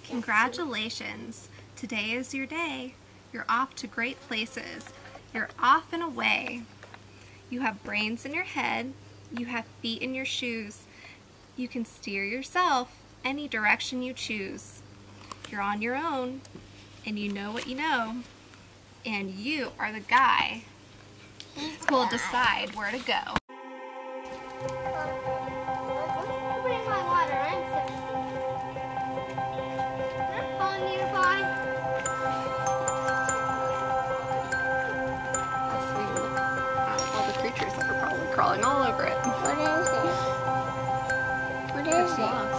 Congratulations! Today is your day. You're off to great places. You're off and away. You have brains in your head. You have feet in your shoes. You can steer yourself any direction you choose. You're on your own, and you know what you know. And you are the guy who will decide where to go. Creatures that are probably crawling all over it. What is it? What is it?